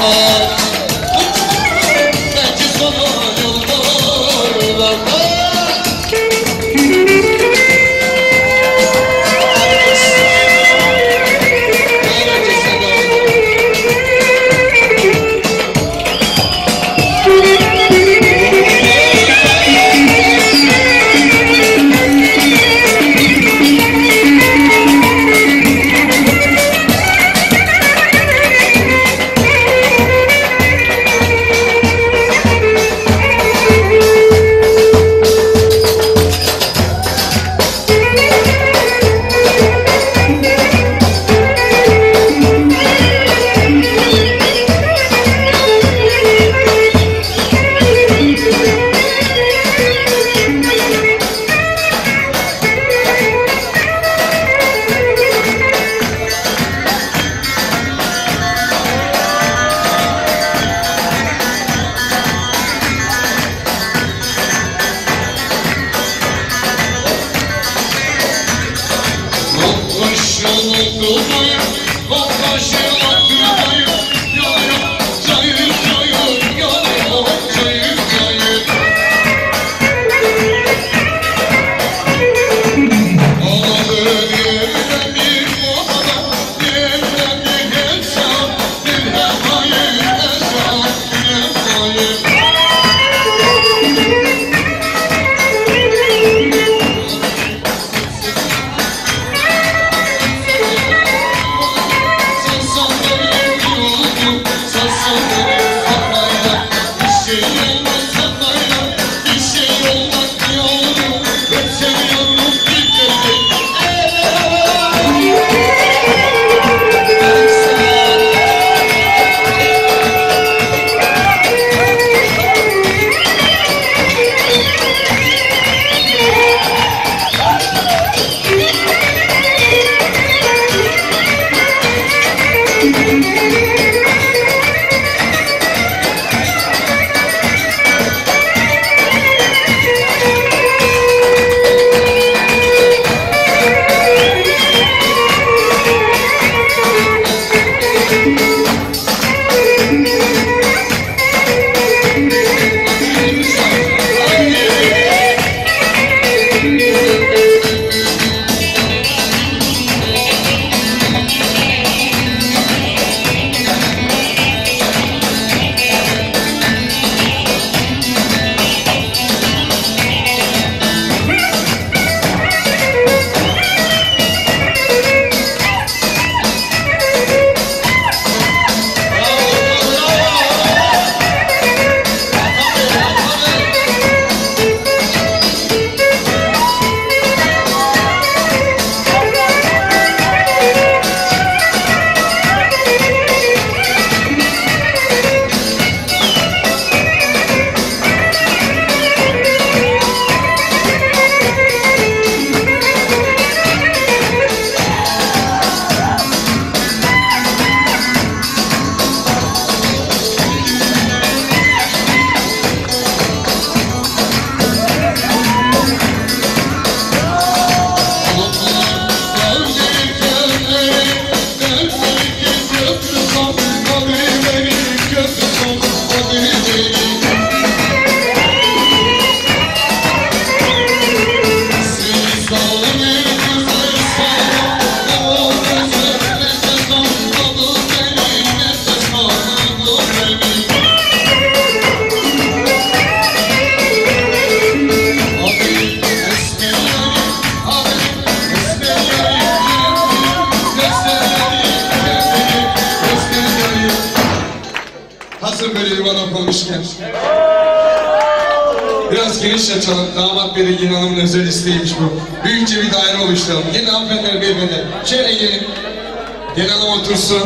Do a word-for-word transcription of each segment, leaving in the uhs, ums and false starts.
Biraz geniş açalım. Damat Bey de Gelin Hanım'ın özel isteğiymiş bu. Büyükçe bir daire oluşturalım. Gelin hanımefendiler, beyefendi. Şöyle gelin. Gelin Hanım otursun.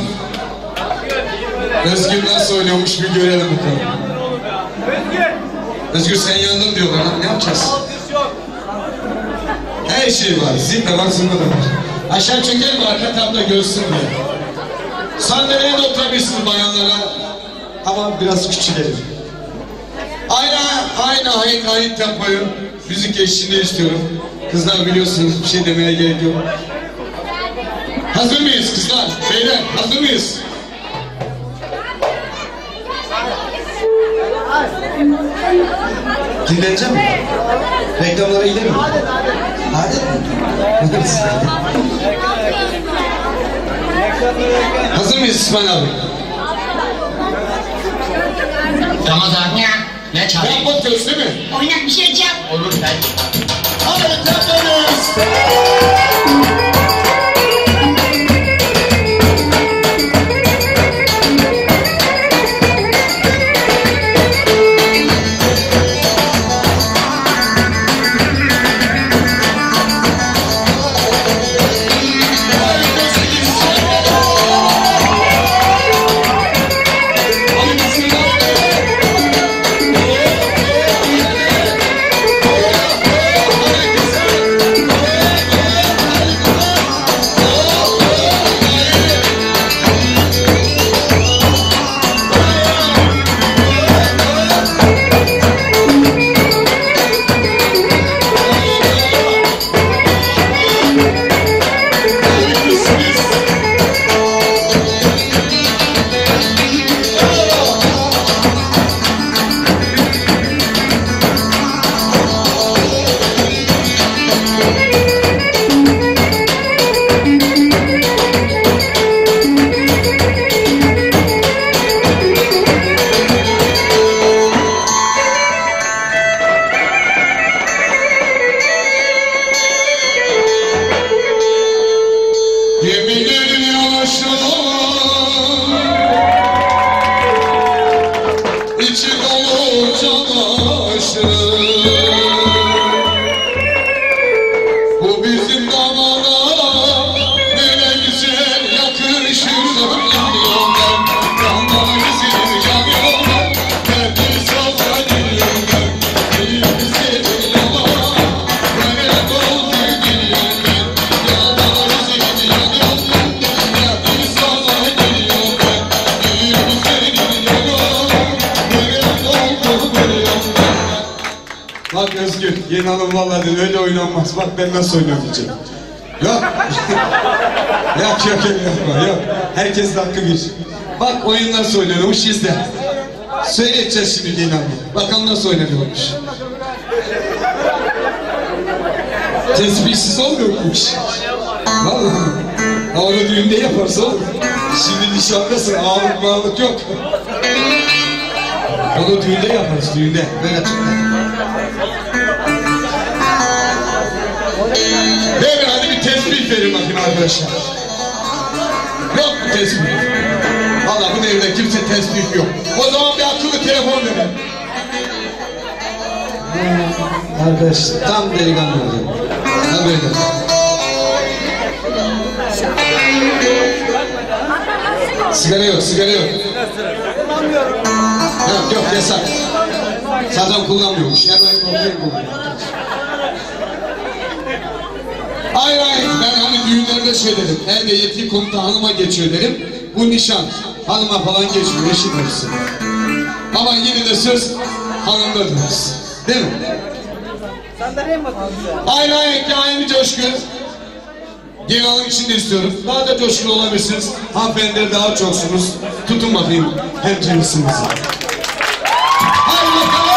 Özgür nasıl oynuyormuş bir görelim bakalım. Özgür sen yandın diyorlar. Ne yapacağız? Her şey var. Zil de var, zımba da var. Aşağı çekelim, arka tarafta görsün diye. Sandalyeye de oturabilirsiniz bayanlara. Ama biraz küçülelim. Aynı, aynı, aynı, aynı tempoyu müzik eşliğinde istiyorum. Kızlar biliyorsunuz, bir şey demeye gerek yok. Hazır mıyız kızlar? Beyler, hazır mıyız? Dinleneceğim mi? Reklamlara gidelim mi? Hadi. Hazır mıyız İsmail abi? Ramazan ya. Ne çalayım? Ben bakıyoruz değil mi? Oynak bir şey çal. Olur belki. Hadi yapıyoruz. Bak Özgür, yeni hanım vallahi dedi, öyle oynanmaz. Bak ben nasıl oynuyorum diyeceğim. Yok. yok yok yok yapma, yok. Herkesin hakkı bir. Bak oyun nasıl oynanıyormuş izle. Söyleyeceğiz şimdi yeni hanım. Bakalım nasıl oynanıyormuş. Tesbihsiz olmuyor bu iş. Vallahi. Onu düğünde yaparsa olur. Şimdi nişandasın, ağlık mağlık yok. Onu düğünde yaparız, düğünde. Böyle tutma. Verin hadi bir tesbih verin bakayım arkadaşlar. Yok mu tesbih? Valla bu devirde kimse tesbih yok. O zaman bir akıllı telefon verin. Arkadaş tam delikanlı oldu. Ha böyle. Sigara yok, sigara yok. Yok yok yasak. Zaten kullanmıyormuş. Hemen kontrol bu. Hayır hayır, ben hani düğünlerde şey dedim, evde yetki komuta hanıma geçiyor dedim, bu nişan, hanıma falan geçmiyor, eşit arası. Ama yine de söz hanımda dururuz, değil mi? Hayır hayır, aynı coşku. Gelin hanım için de istiyorum, daha da coşkulu olabilirsiniz, hanımefendiler daha çoksunuz, tutun bakayım hem cinsinizi. Haydi bakalım!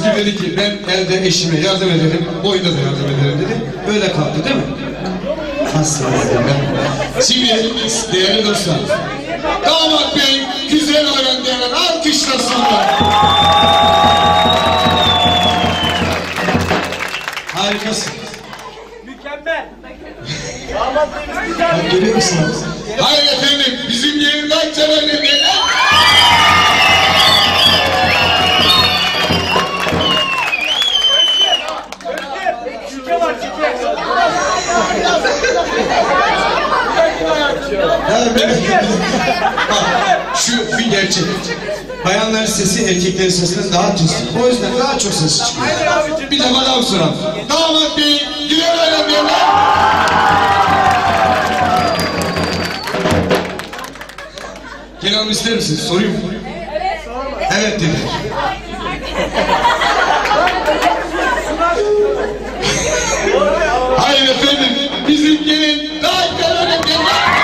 Çünkü dedi ki ben elde eşime yardım ederim, boyunda da yardım ederim dedi. Böyle kalktı değil mi? Nasıl yani? Şimdi değerli dostlar, damat bey güzel öğrendiler, alkışlasınlar. Harikasın. Mükemmel. Bak görüyor musunuz? Hayır efendim, bizim yerin kaç tane önemli? Çike var çike. Ya benim... Bak, şu bir gerçek. Bayanların sesi erkeklerin sesinden daha tuzlu. O yüzden daha çok ses çıkıyor. Bir de bana soralım. Damat bey, güzel öğrendiler. Kenan ister misiniz? Sorayım mı? Evet dedi. Hayır efendim, bizim gelin daha güzel öğrendiler.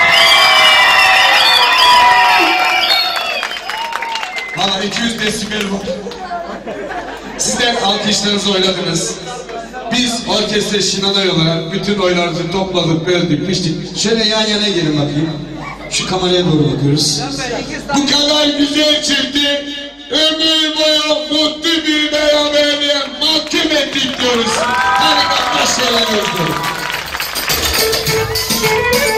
Valla iki yüz desibel var. Sizler alkışlarınızı oyladınız. Biz orkestra Şinanay olarak bütün oylarımızı topladık, böldük, biçtik. Şöyle yan yana gelin bakayım. Şu kameraya doğru bakıyoruz. Bu kadar güzel çifti ömür boyu mutlu bir beraberliğe mahkum ettik diyoruz. Harika başlayalım.